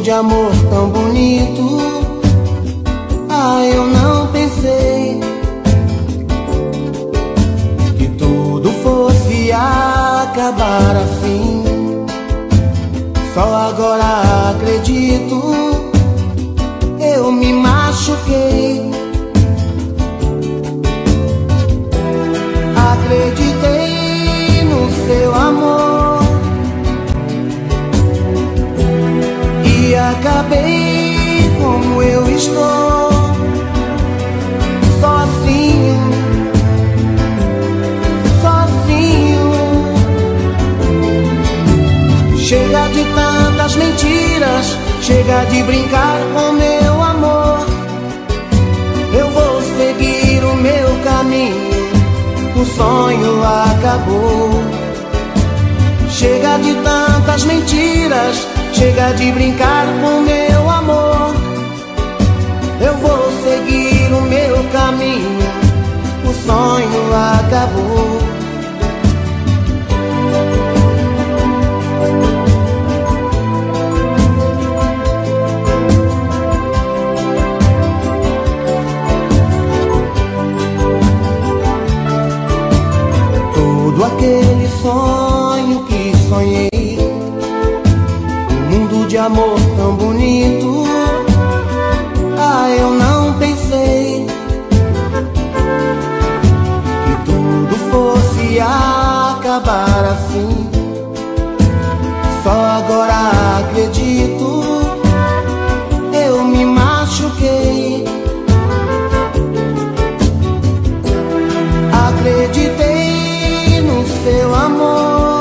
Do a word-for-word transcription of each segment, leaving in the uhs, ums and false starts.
de amor tão bonito. Ah, eu não pensei que tudo fosse acabar assim. Só agora acredito, eu me machuquei. Acreditei no seu amor e acabei como eu estou, sozinho, sozinho. Chega de tantas mentiras, chega de brincar com meu amor. Eu vou seguir o meu caminho, o sonho acabou. Chega de tantas mentiras, chega de brincar com meu amor. Eu vou seguir o meu caminho, o sonho acabou. Todo aquele sonho que sonhei, um mundo de amor tão bonito. Ah, eu não pensei que tudo fosse acabar assim. Só agora acredito, eu me machuquei. Acreditei no seu amor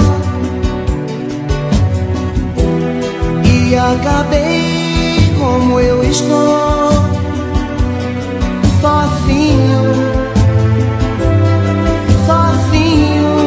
e acabei como eu estou, sozinho, sozinho.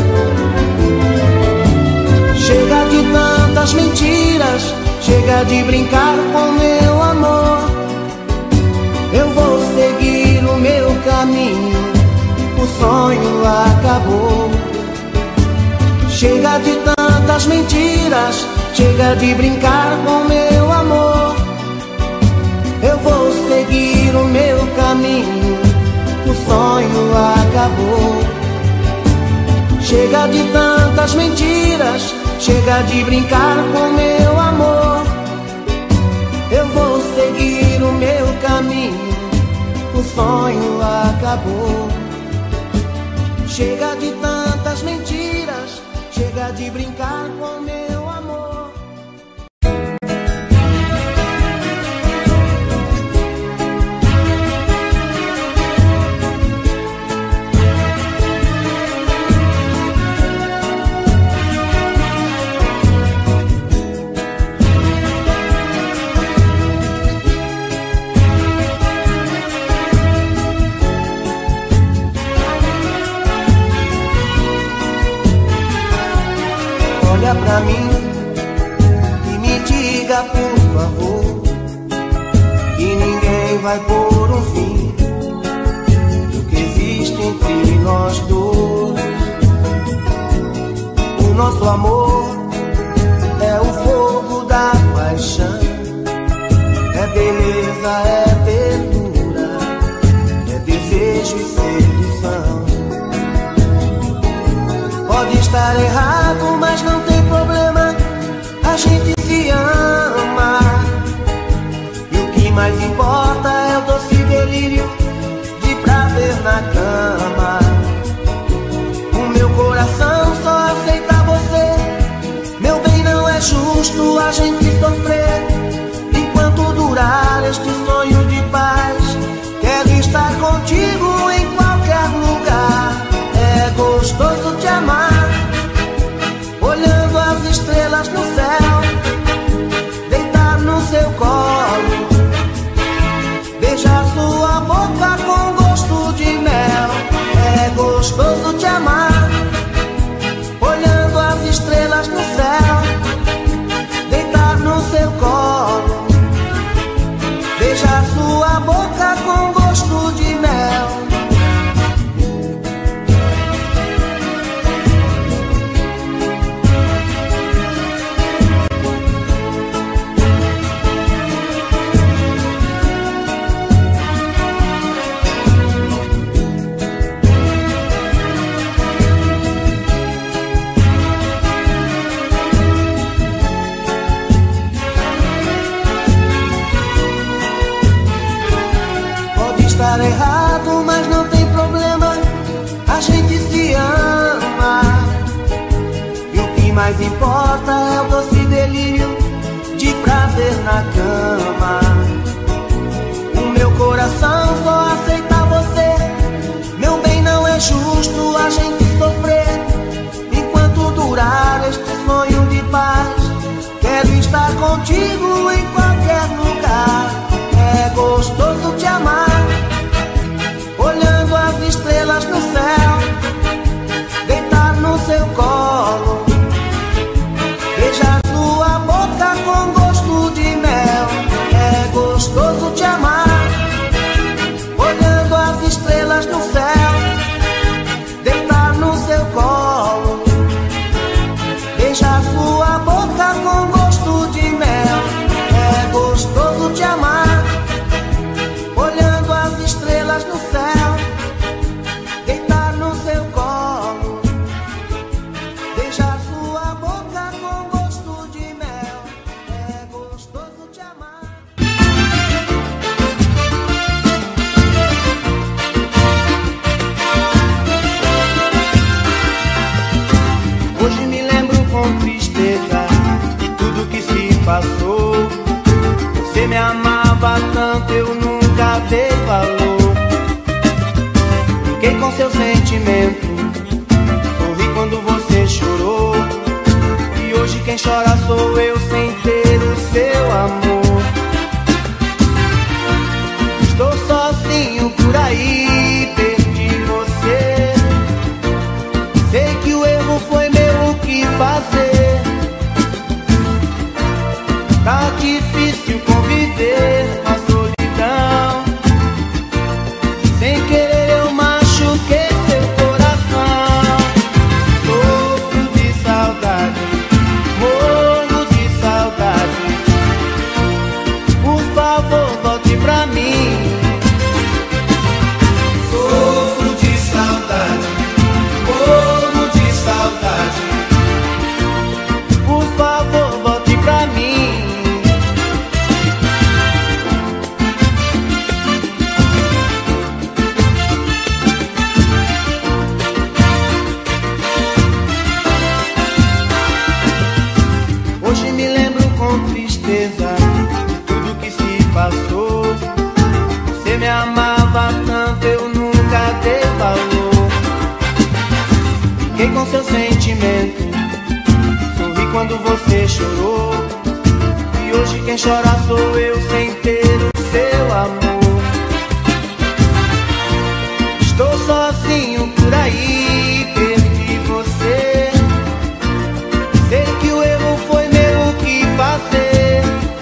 Chega de tantas mentiras, chega de brincar com meu amor. Eu vou seguir o meu caminho, o sonho acabou. Chega de tantas mentiras, chega de brincar com meu amor. Eu vou seguir o meu caminho, o sonho acabou. Chega de tantas mentiras, chega de brincar com meu amor. Eu vou seguir o meu caminho, o sonho acabou. Chega de tantas mentiras, chega de brincar com meu amor. Olha pra mim e me diga por favor que ninguém vai pôr um fim do que existe entre nós dois. O nosso amor é o fogo da paixão, é beleza, é ternura, é desejo e sedução. Pode estar errado, mas não tem problema, a gente se ama. E o que mais importa é o doce delírio de prazer na cama. O meu coração só aceita você, meu bem, não é justo a gente sofrer. Enquanto durar este sonho de paz, quero estar contigo em qualquer lugar. É gostoso te amar, olhando as estrelas no céu, deitar no seu colo, beijar sua boca com gosto de mel. É gostoso te amar, olhando as estrelas no céu, deitar no seu colo, beijar estar errado, mas não tem problema, a gente se ama. E o que mais importa é o doce delírio de prazer na cama. O meu coração só aceita você, meu bem, não é justo a gente sofrer. Enquanto durar este sonho de paz, quero estar contigo em qualquer lugar. É gostoso te amar, olhando as estrelas no céu, deitar no seu colo, beijar sua boca com gosto de mel. É gostoso te amar, olhando as estrelas no céu, deitar no seu colo, beijar sua boca com gosto de mel. É gostoso te amar, olhando as estrelas no céu, deitar no seu colo, beijar sua boca com gosto de mel. É gostoso te amar. Hoje me lembro com tristeza de tudo que se passou. Você me amava tanto, eu nunca dei valor. Fiquei com seu sentimento, sorri quando você chorou. E hoje quem chora sou eu sem ter o seu amor. Estou sozinho por aí, perdi você. Sei que o erro foi meu, o que fazer? Tá difícil conviver com a solidão. Sem querer eu machuquei seu coração. Sofro de saudade, morro de saudade. Por favor, volte pra mim. Sofro de saudade, morro de saudade. Por favor, volte pra mim. Hoje me lembro com tristeza de tudo que se passou. Você me amava tanto, eu nunca dei valor. Fiquei com seu sentimento, sorri quando você chorou. E hoje quem chora sou eu sem ter o seu amor. Estou sozinho por aí, perdi você. Sei que o erro foi meu, o que fazer?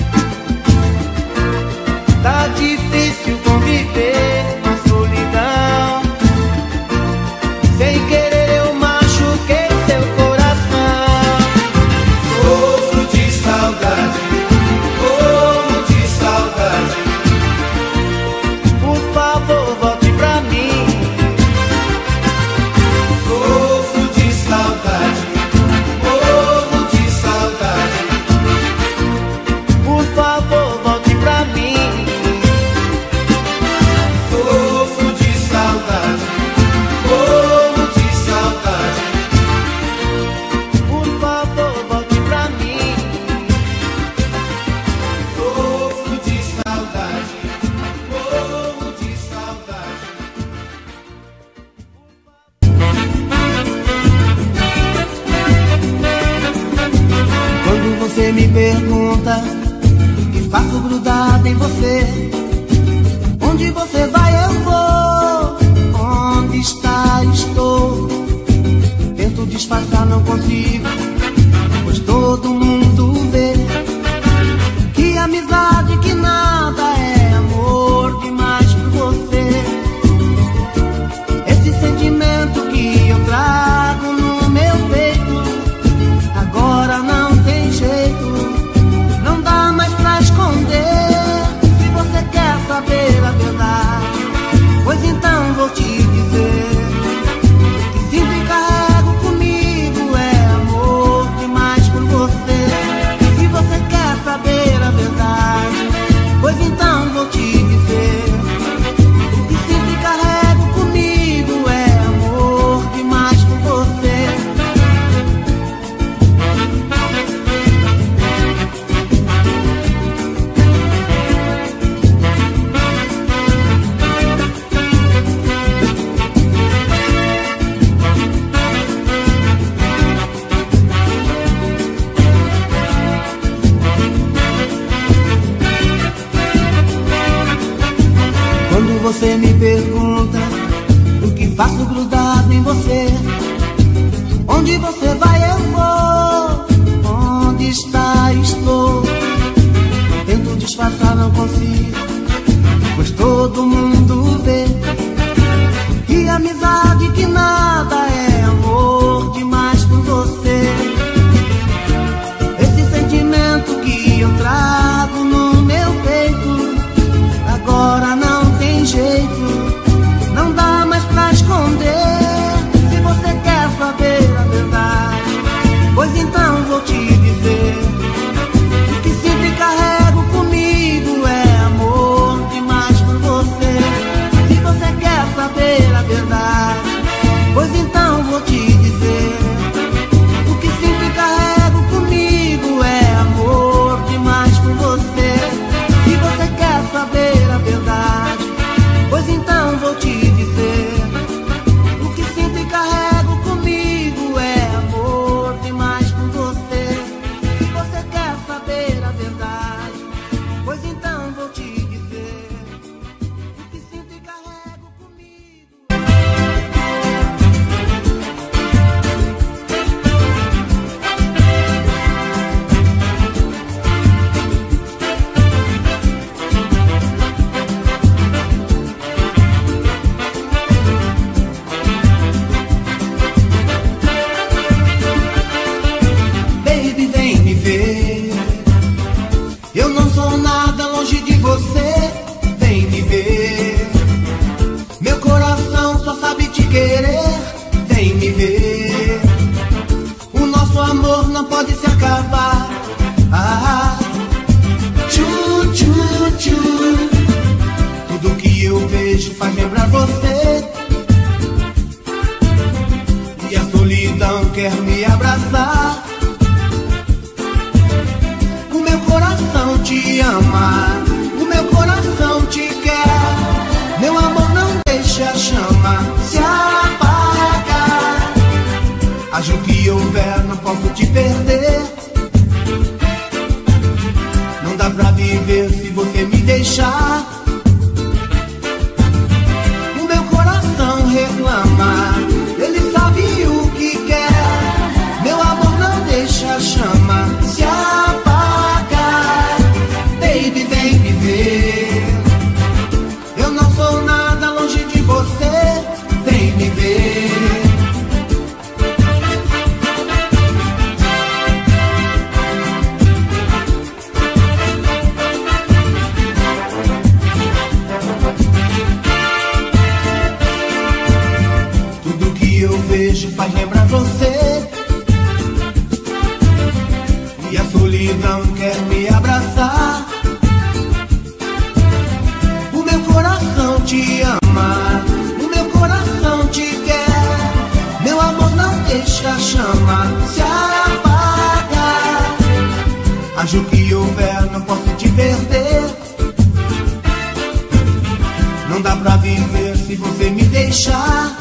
Tá difícil conviver com a solidão. Sem querer eu machuquei seu coração. Sofro de saudade, morro de saudade. Por favor, volte pra mim. Sofro de saudade, morro de saudade. Por favor, volte pra mim. Sofro de saudade, morro de saudade. Por favor, volte pra mim. Sofro de saudade, morro de saudade. Quando você me pergunta o que faço grudado em você, onde você vai eu vou, onde está estou. Tento disfarçar, não consigo, pois todo mundo vê que amizade, que nada é amor demais por você. Esse sentimento que eu trago no meu peito, agora não tem jeito, não dá mais pra esconder. Se você quer saber a verdade, pois então vou te dizer que sinto e carrego comigo é amor demais por você. Se você quer saber a verdade, pois então vou te dizer que você me pergunta o que faço grudado em você. Onde você vai eu vou, onde está estou. Tento disfarçar, não consigo, pois todo mundo vê que amizade, que nada é amor demais por você. Esse sentimento que eu trago no meu peito, agora não tem jeito, não dá mais pra esconder. Se você quer saber a verdade, pois então vou te dizer: o que sinto e carrego comigo é amor demais por você. Se você quer saber a verdade, pois então vou te dizer: o que sinto e carrego comigo é amor demais por você. Se você quer saber a verdade, pois então vou te dizer: o que sinto e carrego comigo é amor demais por você. Se você quer saber a verdade, pois então vou te dizer: o que sinto e carrego comigo. Baby, vem me ver, eu não sou nada longe de você. Vem me ver, meu coração só sabe te querer. Vem me ver, o nosso amor não pode se acabar. Ah, tchu, tchu, tchu. Tudo que eu vejo faz lembrar você, e a solidão quer me abraçar. O meu coração te ama, o meu coração te quer. Meu amor, não deixa a chama se apagar. Haja o que houver, não posso te perder. Não dá pra viver se você me deixar. O meu coração reclama, ele sabe o que quer. Meu amor, não deixa a chama se apagar. Baby, vem me ver, eu não sou nada longe de você. Vem me ver. Tudo que eu vejo faz lembrar você, e a solidão quer me abraçar. O meu coração te ama, o meu coração te quer. Meu amor, não deixa a chama se apagar. Haja o que houver, não posso te perder. Não dá pra viver se você me deixar.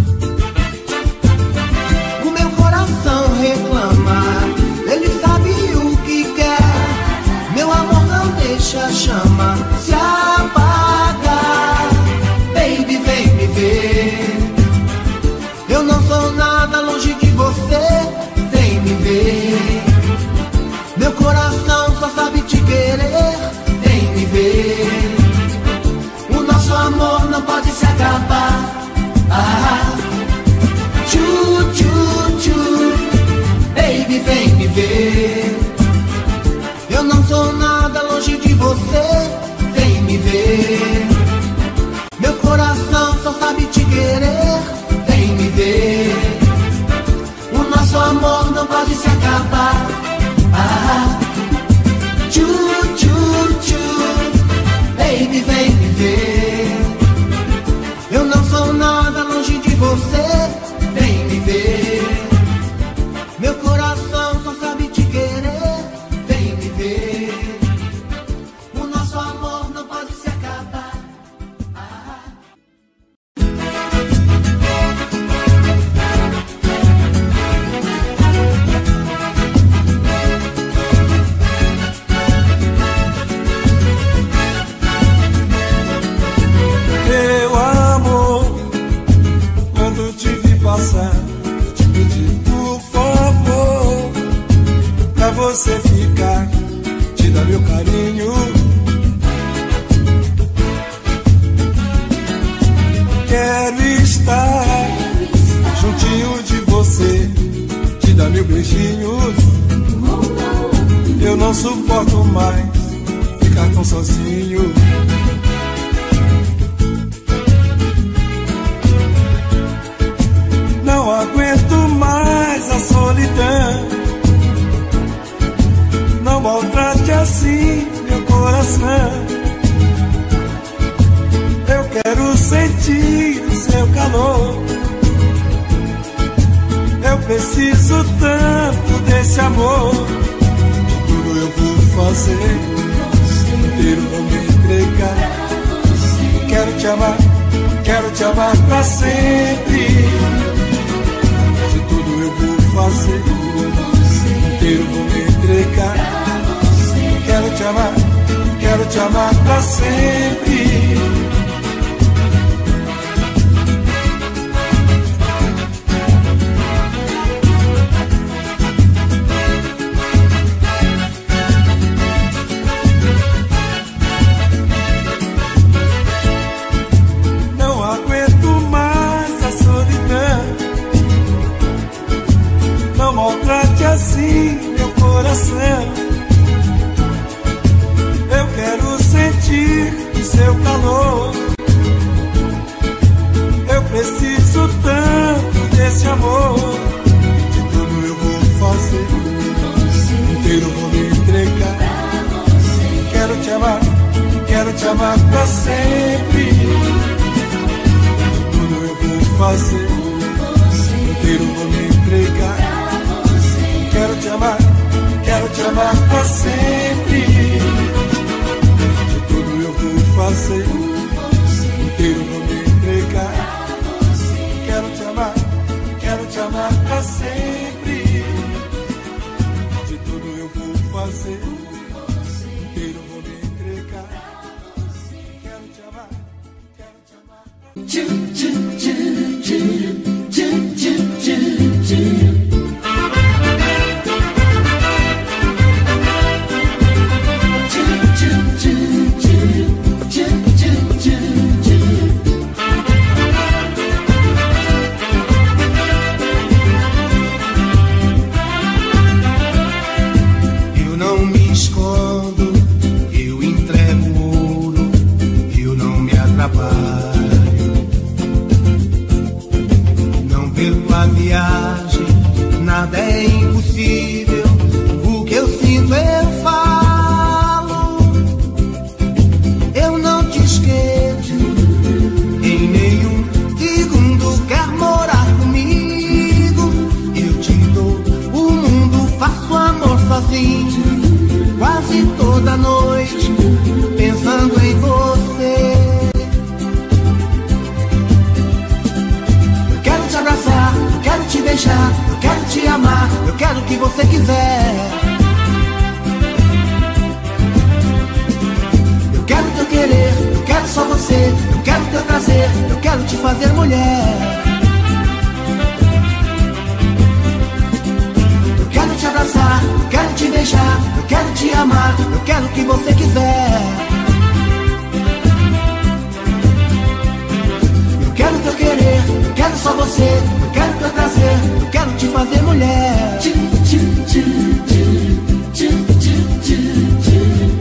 O meu coração reclama, ele sabe o que quer. Meu amor, não deixa a chama se apagar. Baby, vem me ver, eu não sou nada longe de você. Vem me ver, meu coração só sabe te querer. Vem me ver, o nosso amor não pode se acabar. Ah, tchu, tchu, tchu. Baby, vem me ver, eu não sou nada longe de você. Vem me ver, meu coração só sabe te querer. Vem me ver, o nosso amor não pode se acabar. Ah, tchu, tchu, tchu. Baby, vem me ver, eu não sou nada longe de você. Vem me ver, meu coração só sabe te querer. Vem me ver, o nosso amor não pode se acabar. Ah. dá mil beijinhos. Eu não suporto mais ficar tão sozinho. Não aguento mais a solidão. Não maltrate assim meu coração. Eu quero sentir o seu calor. Eu preciso tanto desse amor. De tudo eu vou fazer, inteiro vou me entregar. Quero te amar, quero te amar pra sempre. De tudo eu vou fazer, inteiro vou me entregar. Quero te amar, quero te amar pra sempre. Assim meu coração, eu quero sentir o seu calor. Eu preciso tanto desse amor. De tudo eu vou fazer, inteiro vou me entregar. Quero te amar, quero te amar pra sempre. De tudo eu vou fazer, inteiro vou me entregar. Quero te amar, quero te amar pra sempre. De tudo eu vou fazer, inteiro vou me entregar. Quero te amar, quero te amar pra sempre. De tudo eu vou fazer, inteiro vou me entregar. Quero te amar, quero te amar pra sempre. Nada é impossível, o que eu sinto eu falo. Eu não te esqueço, em nenhum segundo quer morar comigo. Eu te dou o mundo, faço amor sozinho, quase toda noite, pensando em você. Eu quero te abraçar, quero te beijar, eu quero te amar, eu quero o que você quiser. Eu quero teu querer, eu quero só você, eu quero teu prazer, eu quero te fazer mulher. Eu quero te abraçar, eu quero te beijar, eu quero te amar, eu quero o que você quiser. Eu quero teu querer, eu quero só você, eu quero teu prazer, eu quero te fazer mulher. Tchim, tchim, tchim, tchim, tchim, tchim, tchim, tchim.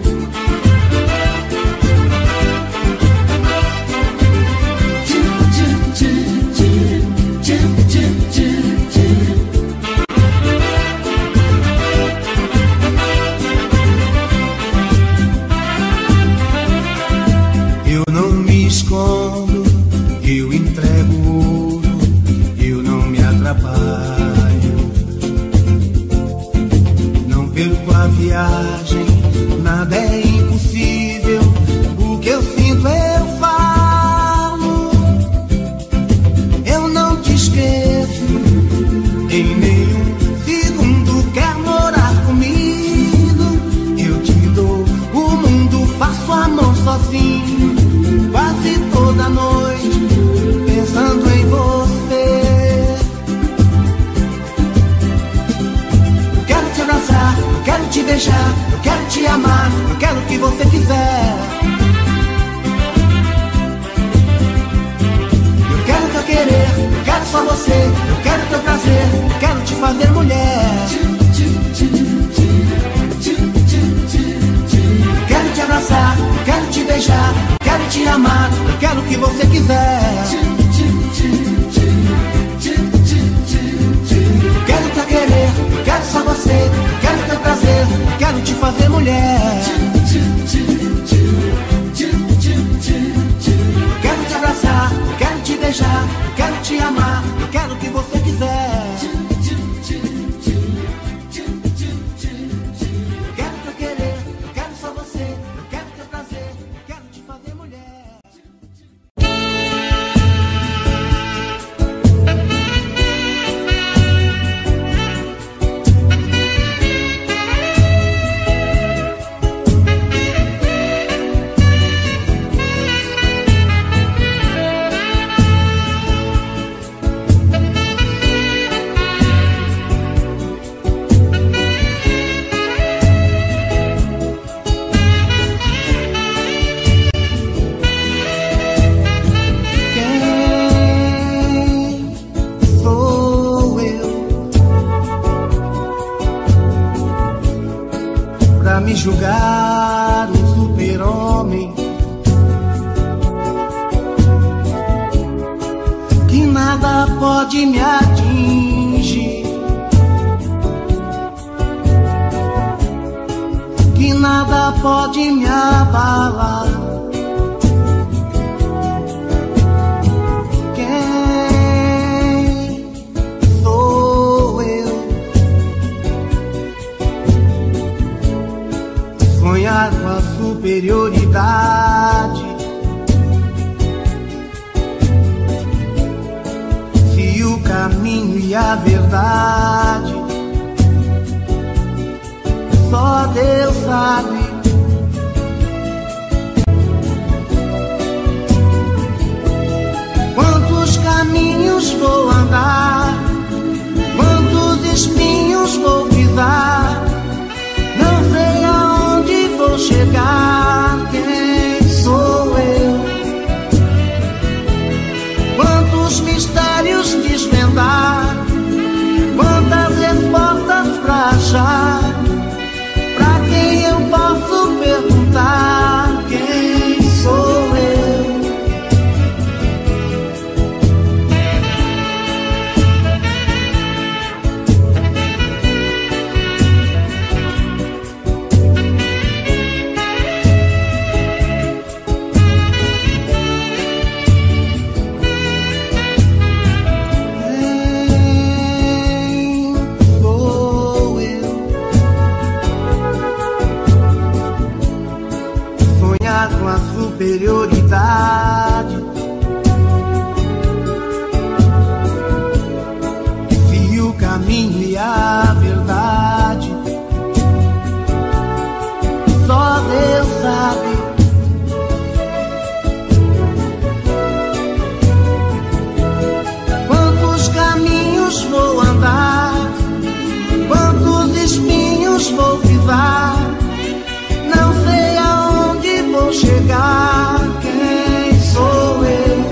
quero o que você quiser. Quero te querer, quero só você, quero teu prazer, quero te fazer mulher. Quero te abraçar, quero te beijar, quero te amar, quero o que você quiser. Quero te querer, quero só você, quero teu prazer, quero te fazer mulher. Me julgar um super-homem que nada pode me atingir, que nada pode me abalar. Quem sou eu? Sonhar com a superioridade, se o caminho e a verdade só Deus sabe. Quantos caminhos vou andar, quantos espinhos vou pisar, não sei aonde vou chegar. Quem sou eu? Quantos mistérios desvendar, quantas respostas pra achar, pra quem eu posso perguntar? Quem sou eu? Com a superioridade, se o caminho e a verdade só Deus sabe. Quantos caminhos vou andar, quantos espinhos vou pisar, não sei aonde vou chegar. Quem sou eu?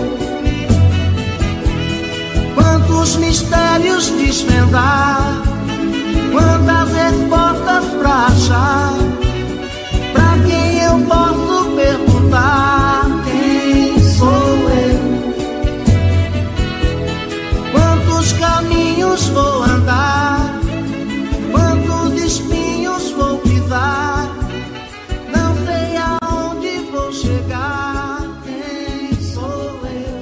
Quantos mistérios desvendar, quantas respostas pra achar, pra quem eu posso perguntar? Quem sou eu? Quantos caminhos vou andar, quantos espinhos vou pisar, não sei aonde vou chegar. Quem sou eu?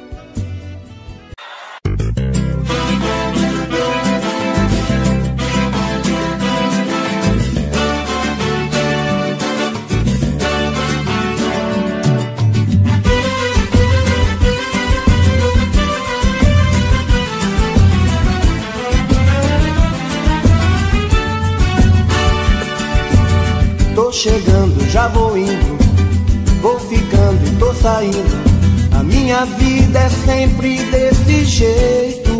Tô chegando, já vou indo, vou ficando e tô saindo. A minha vida é sempre desse jeito.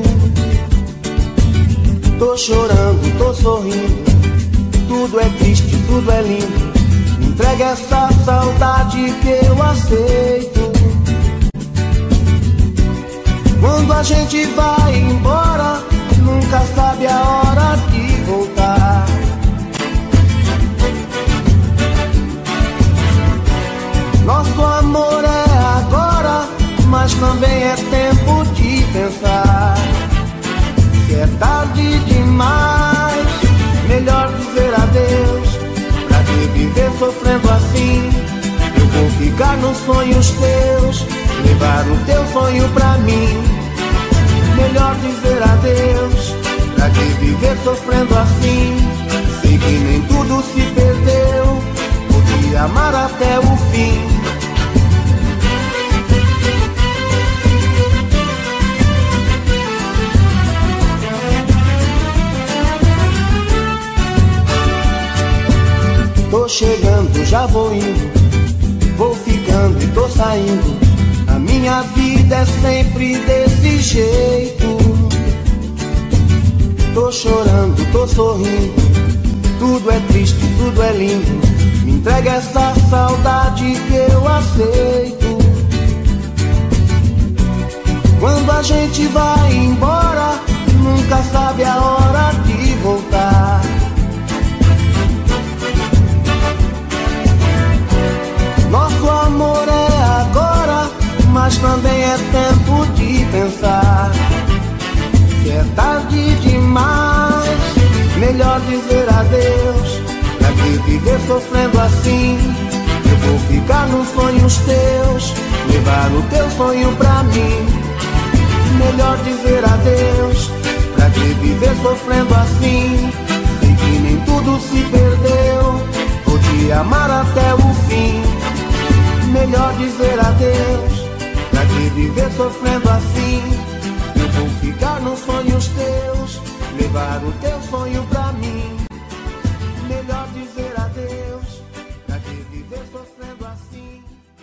Tô chorando, tô sorrindo, tudo é triste, tudo é lindo. Me entrega essa saudade que eu aceito. Quando a gente vai embora, nunca sabe a hora de voltar. Nosso amor é agora, ficar nos sonhos teus, levar o teu sonho pra mim. Melhor dizer adeus, pra que viver sofrendo assim? Sei que nem tudo se perdeu, podia amar até o fim. Tô chegando, já vou indo, vou ficando e tô saindo. A minha vida é sempre desse jeito. Tô chorando, tô sorrindo, tudo é triste, tudo é lindo. Me entrega essa saudade que eu aceito. Quando a gente vai embora, nunca sabe a hora de voltar. Nosso amor é agora, mas também é tempo de pensar. Se é tarde demais, melhor dizer adeus. Pra que viver sofrendo assim? Eu vou ficar nos sonhos teus, levar o teu sonho pra mim. Melhor dizer adeus. Pra que viver sofrendo assim? Sei que nem tudo se perdeu, vou te amar até o fim. Melhor dizer adeus. Pra que viver sofrendo assim? Eu vou ficar nos sonhos teus, levar o teu sonho pra mim. Melhor dizer adeus. Pra que viver sofrendo assim?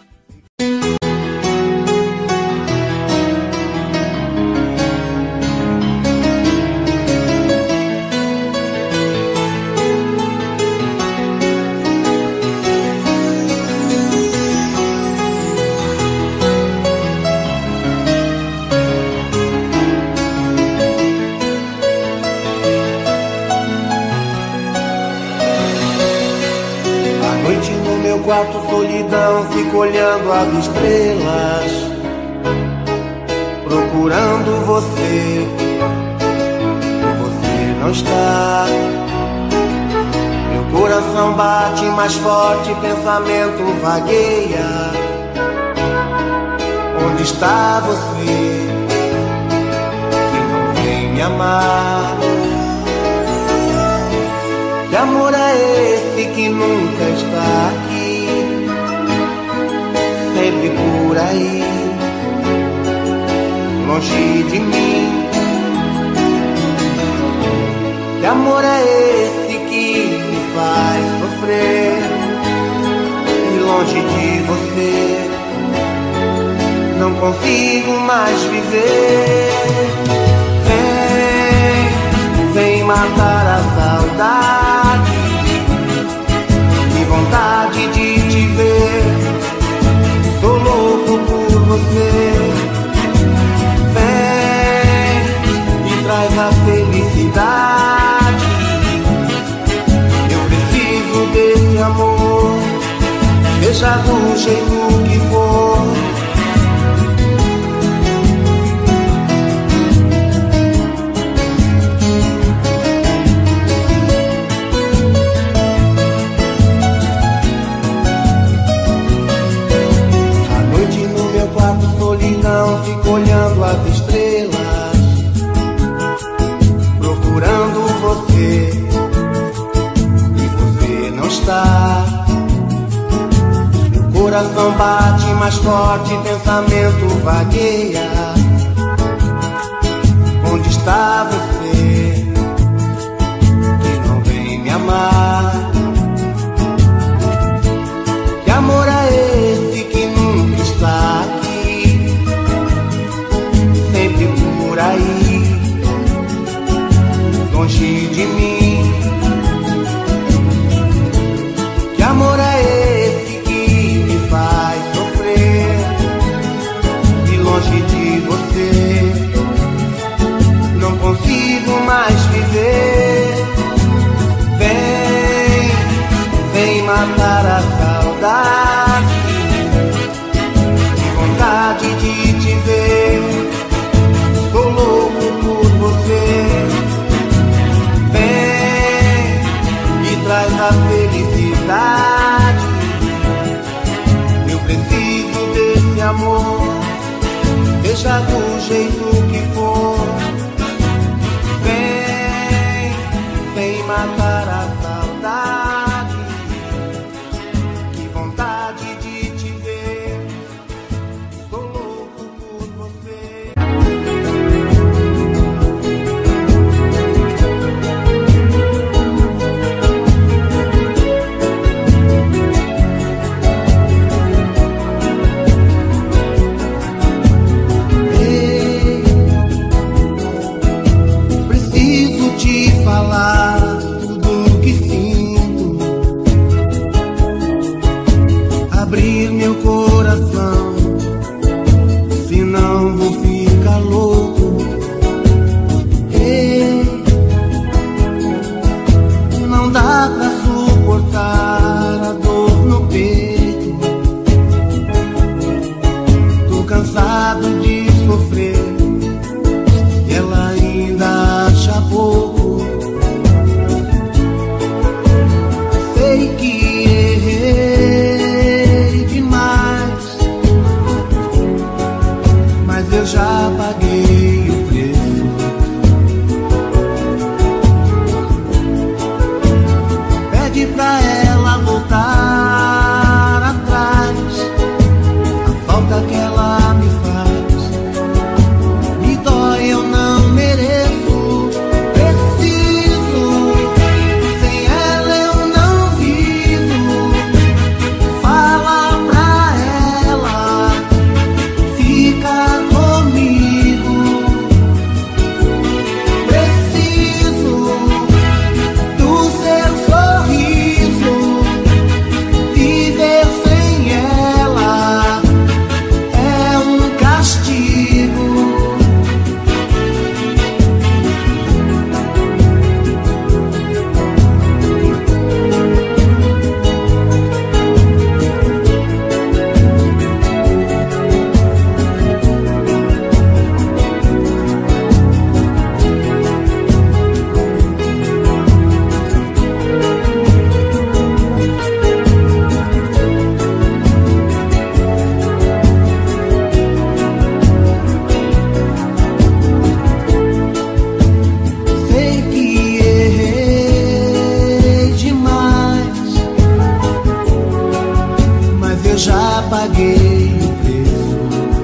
Quarto solidão, fico olhando as estrelas, procurando você. Você não está. Meu coração bate mais forte, pensamento vagueia. Onde está você que não vem me amar? Que amor é esse que nunca está aqui? Sempre por aí, longe de mim. Que amor é esse que me faz sofrer? E longe de você, não consigo mais viver. Vem, vem matar a saudade, que vontade de te ver. Tô louco por você. Vem e traz a felicidade. Eu preciso desse amor, seja do jeito que for. Solidão, fico olhando as estrelas, procurando você. E você não está. Meu coração bate mais forte, pensamento vagueia. Onde está você que não vem me amar? Que amor é esse que nunca está aqui? Por aí, longe de mim. Que amor é esse que me faz sofrer? E longe de você, não consigo seja do jeito que for. Vem, vem matar a saudade. Que vontade de te ver. Tô louco por você. Falar tudo que sinto, abrir meu coração, senão vou ficar louco. Ei, não dá pra suportar a dor no peito. Tô cansado de sofrer e ela ainda acha pouco. Sei que errei demais, mas eu já paguei o preço. Pede pra ela voltar atrás, a falta que ela me faz me dói, eu não mereço. Já paguei o preço.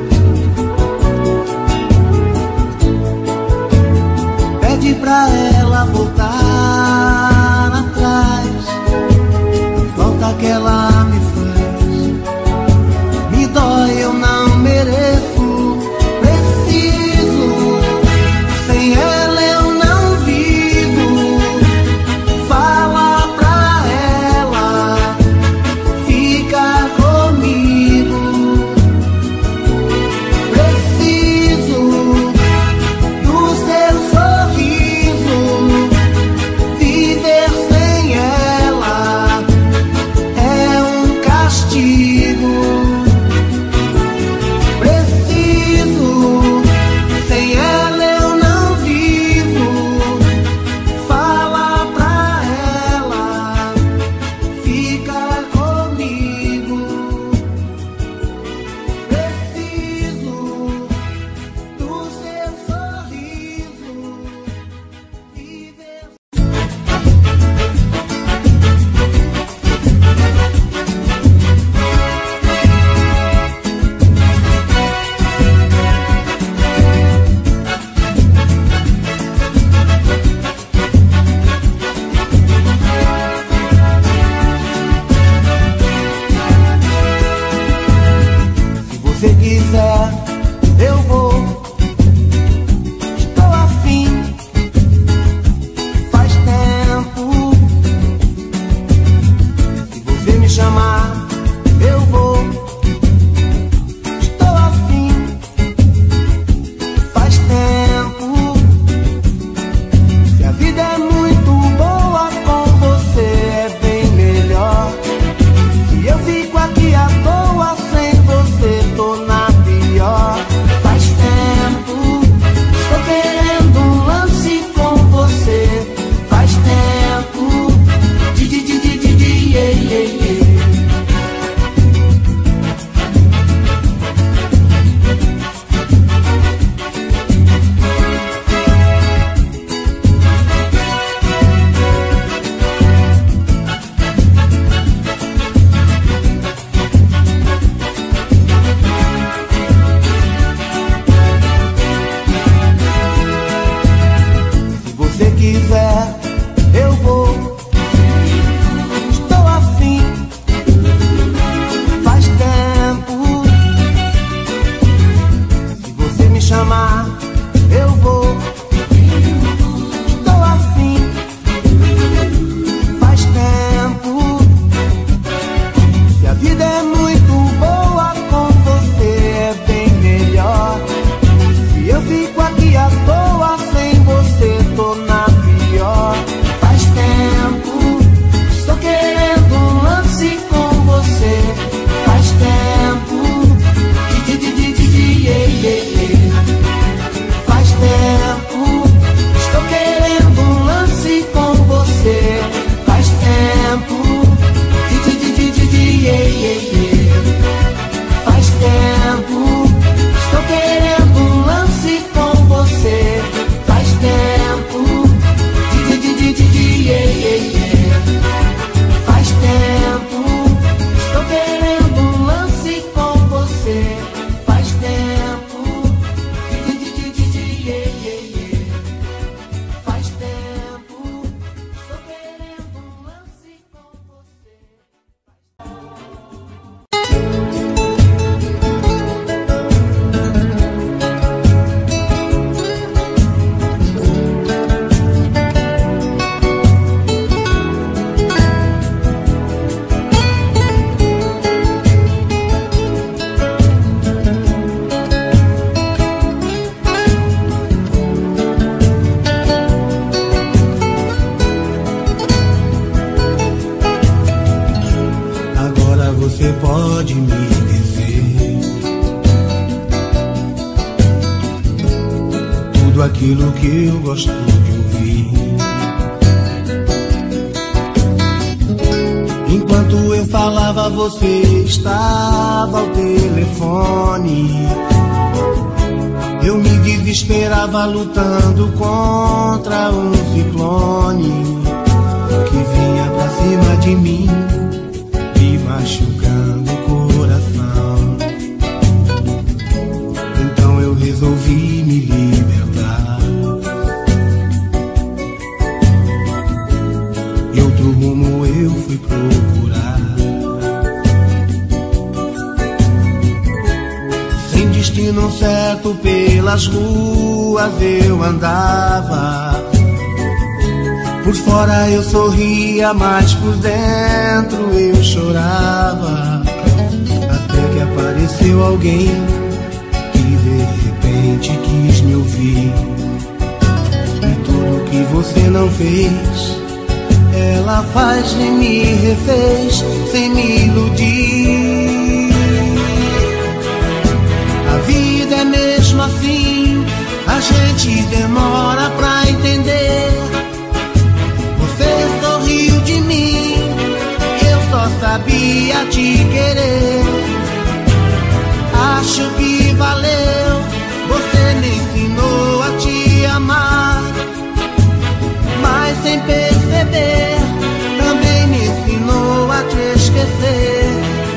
Pede pra ela voltar atrás, a falta que ela me faz me dói, eu não mereço. Preciso, sem ela eu não vivo. Fala pra ela, fica comigo. Preciso do seu sorriso. Viver sem ela é um castigo. Preciso, sem ela eu não vivo. Fala pra ela, fica comigo. Preciso do seu sorriso. Viver. Se você quiser, eu vou. Estou afim, faz tempo. Se você me chamar, eu vou. Estou afim, faz tempo. Se a vida é muito boa com você, é bem melhor. Se eu fico aqui à toa sem você, tô na pior. Faz tempo. tudo aquilo que eu gosto de ouvir. Enquanto eu falava, você estava ao telefone. Eu me desesperava lutando contra um ciclone que vinha pra cima de mim, me machucando o coração. Então eu resolvi me libertar. E outro rumo eu fui procurar. Sem destino certo pelas ruas eu andava. Por fora eu sorria, mas por dentro eu chorava. Até que apareceu alguém que de repente quis me ouvir. E tudo que você não fez, ela faz e me refez sem me iludir. A vida é mesmo assim, a gente demora pra entender. Você sorriu de mim, eu só sabia te querer. Acho que valeu, você me ensinou a te amar. Mas sem perceber, também me ensinou a te esquecer.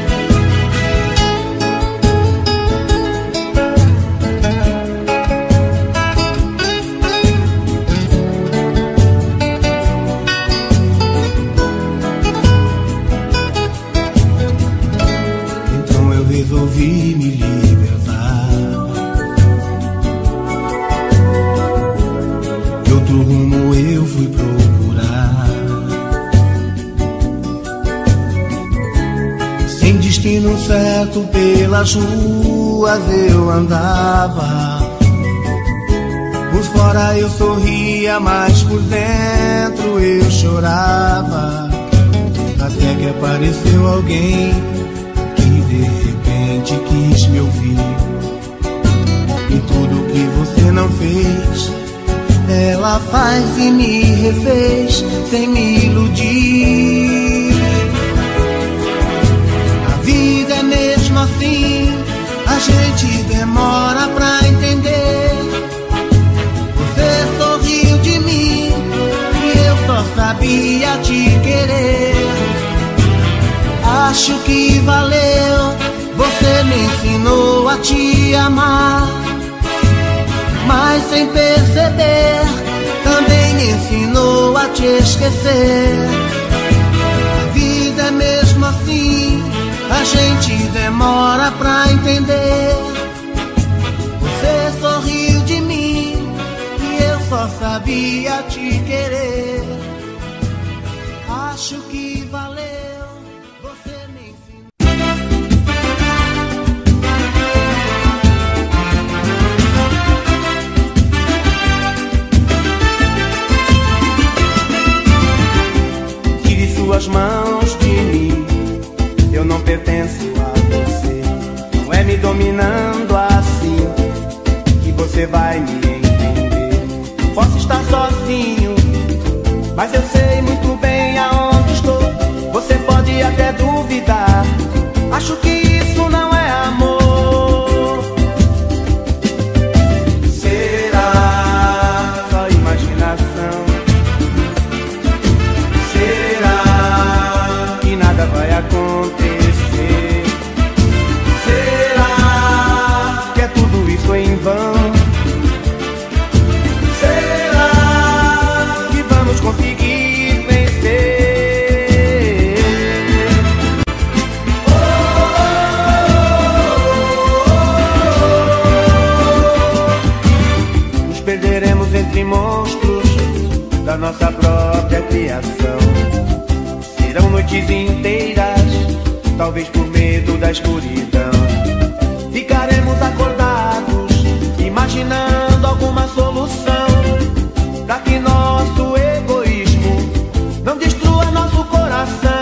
Resolvi me libertar. De outro rumo eu fui procurar. Sem destino certo pelas ruas eu andava. Por fora eu sorria, mas por dentro eu chorava. Até que apareceu alguém de repente quis me ouvir. E tudo que você não fez, ela faz e me refez sem me iludir. A vida é mesmo assim, a gente demora pra entender. Você sorriu de mim e eu só sabia te querer. Acho que valeu, você me ensinou a te amar. Mas sem perceber, também me ensinou a te esquecer. A vida é mesmo assim, a gente demora pra entender. Você sorriu de mim e eu só sabia te querer. Acho que valeu. Suas mãos de mim, eu não pertenço a você. Não é me dominando assim que você vai me entender. Posso estar sozinho, mas eu sei muito bem aonde estou. Você pode até duvidar, acho que isso não é amor. Será só imaginação? Vai acontecer? Será que é tudo isso em vão? Será que vamos conseguir vencer? Oh, oh, oh, oh. Nos perderemos entre monstros da nossa própria criação. Serão noites inteiras, talvez por medo da escuridão. Ficaremos acordados, imaginando alguma solução, pra que nosso egoísmo não destrua nosso coração.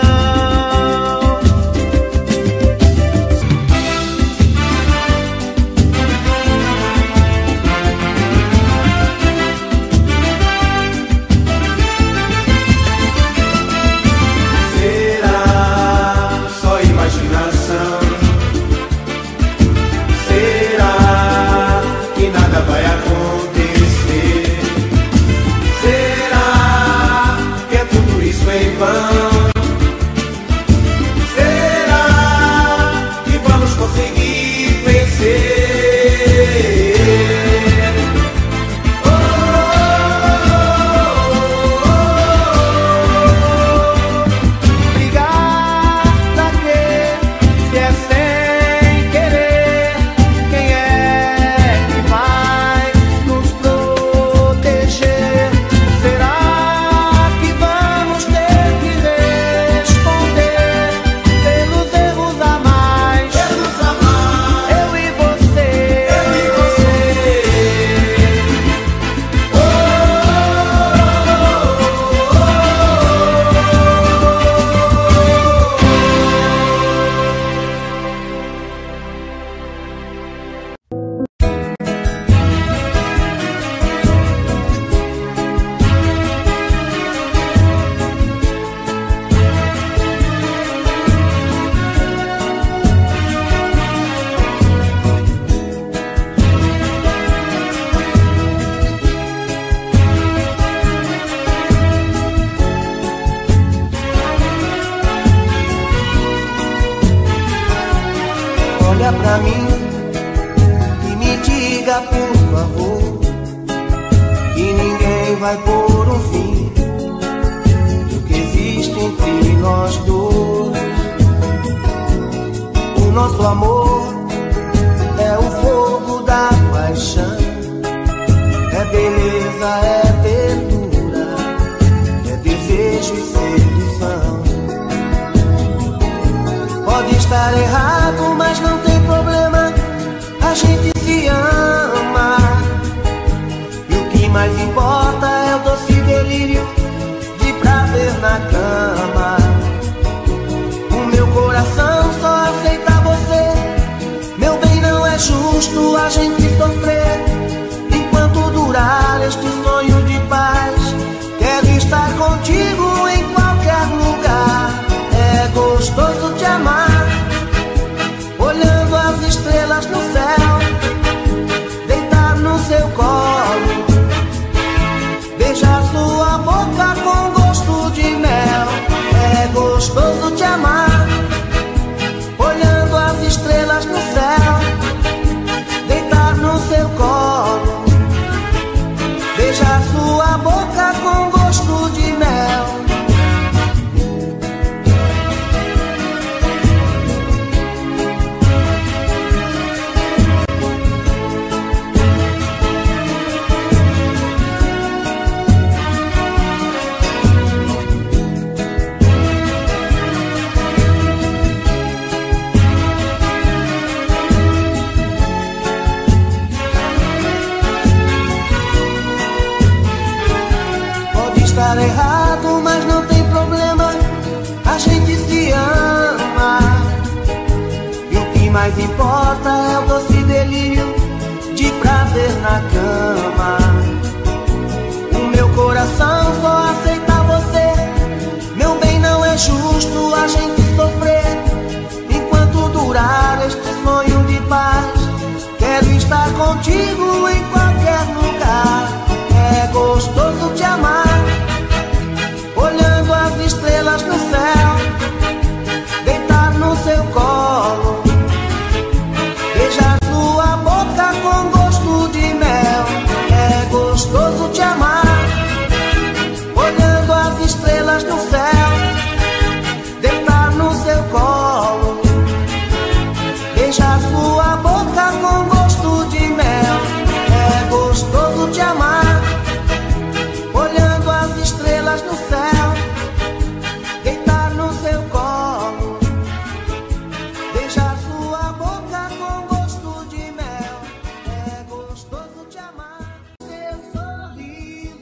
diga por favor que ninguém vai pôr um fim do que existe entre nós dois. O nosso amor é o fogo da paixão, é beleza, é ternura, é desejo e sedução. Pode estar errado, mas não tem problema, a gente se ama. E o que mais importa é o doce delírio de prazer na cama. O meu coração só aceita você, meu bem, não é justo a gente sofrer. Enquanto durar este sonho de paz, quero estar contigo em qualquer lugar. É gostoso te amar, olhando as estrelas no céu, deitar no seu colo, beijar sua boca com gosto de mel. É gostoso te amar, olhando as estrelas no céu, deitar no seu colo, beijar sua boca com gosto de mel. Estar errado, mas não tem problema, a gente se ama. E o que mais importa é o doce delírio de prazer na cama. O meu coração só aceita você, meu bem, não é justo a gente sofrer. Enquanto durar este sonho de paz, quero estar contigo em qualquer lugar. É gostoso te amar, olhando as estrelas no céu, deitar no seu colo, beijar sua boca com gosto de mel. É gostoso te amar, olhando as estrelas no céu, deitar no seu colo, beijar sua boca com gosto de mel. É gostoso te amar, olhando as estrelas no céu, deitar no seu colo, beijar sua boca com gosto de mel. É gostoso te amar, seu sorriso.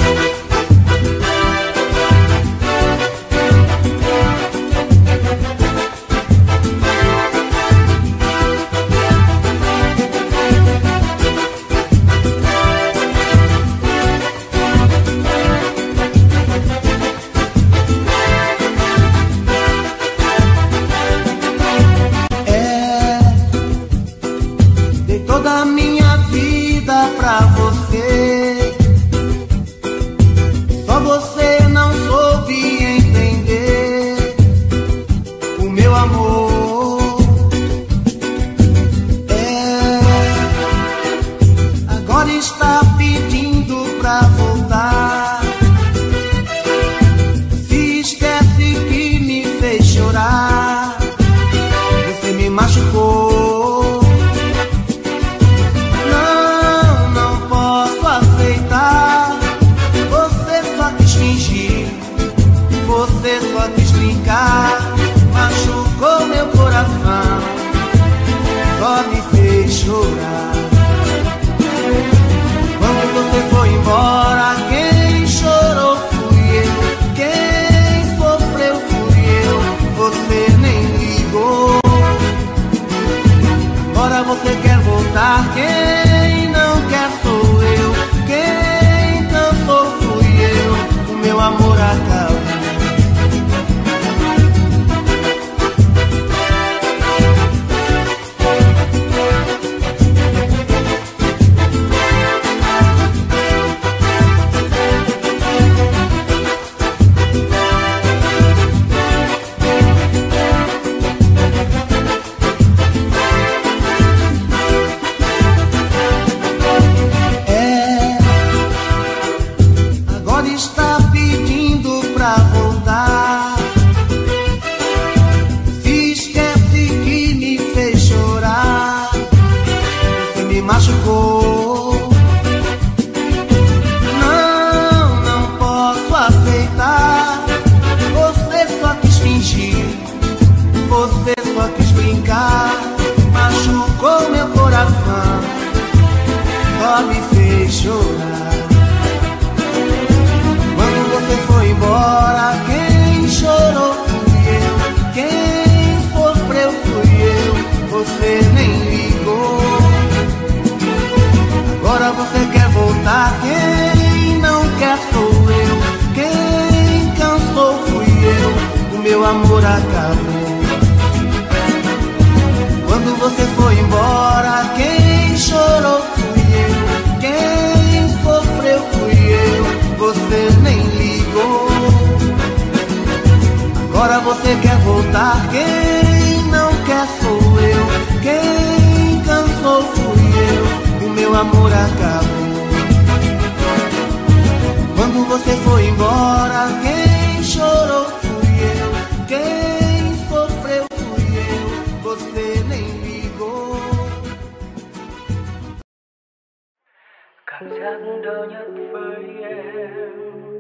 Toda a minha vida pra você, só você não soube entender o meu amor. É, agora está pedindo pra voltar, se esquece que me fez chorar, você me machucou. Você só quis brincar, machucou meu coração, só me fez chorar. Quando você foi embora, quem chorou fui eu, quem sofreu fui eu, você nem ligou. Agora você quer voltar, quem não quer sou eu, quem cansou fui eu, o meu amor acabou. machucou. Não, não posso aceitar. Você só quis fingir, você só quis brincar. Machucou meu coração, só me fez chorar. Quando você foi embora, quem chorou fui eu, quem sofreu fui eu, você nem ligou. Agora você quer voltar, quem não quer sou eu, quem cansou fui eu, o meu amor acabou. Quando você foi embora, quem chorou fui eu, quem sofreu fui eu, você nem ligou. Agora você quer voltar, quem não quer sou eu, quem cansou fui eu, o meu amor acabou. Quando você foi embora, quem chorou fui eu, quem sofreu fui eu, você nem ligou. Cảm giác đau nhất với em